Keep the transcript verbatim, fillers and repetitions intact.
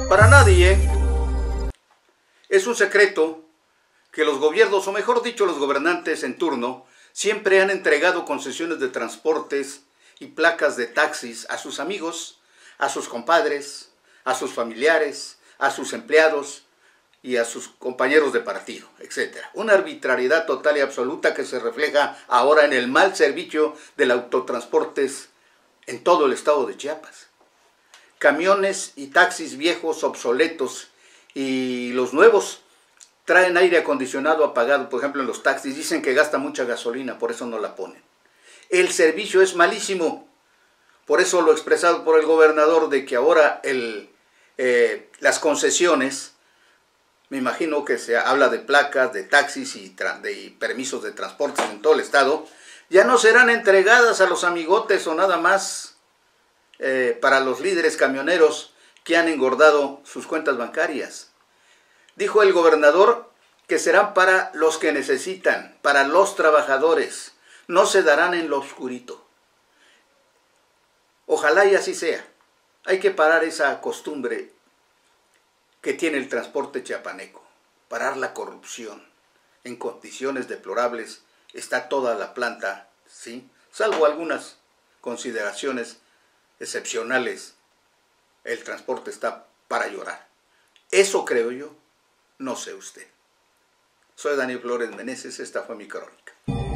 Para nadie es un secreto que los gobiernos, o mejor dicho, los gobernantes en turno, siempre han entregado concesiones de transportes y placas de taxis a sus amigos, a sus compadres, a sus familiares, a sus empleados y a sus compañeros de partido, etcétera. Una arbitrariedad total y absoluta que se refleja ahora en el mal servicio del autotransportes en todo el estado de Chiapas. Camiones y taxis viejos, obsoletos, y los nuevos traen aire acondicionado apagado. Por ejemplo, en los taxis dicen que gasta mucha gasolina, por eso no la ponen. El servicio es malísimo. Por eso lo expresado por el gobernador de que ahora el, eh, las concesiones, me imagino que se habla de placas, de taxis y de permisos de transportes en todo el estado, ya no serán entregadas a los amigotes o nada más eh, para los líderes camioneros que han engordado sus cuentas bancarias. Dijo el gobernador que serán para los que necesitan, para los trabajadores, no se darán en lo oscurito. Ojalá y así sea. Hay que parar esa costumbre que tiene el transporte chiapaneco, parar la corrupción. En condiciones deplorables está toda la planta, ¿sí? Salvo algunas consideraciones excepcionales, el transporte está para llorar. Eso creo yo, no sé usted. Soy Daniel Flores Meneses, esta fue mi crónica.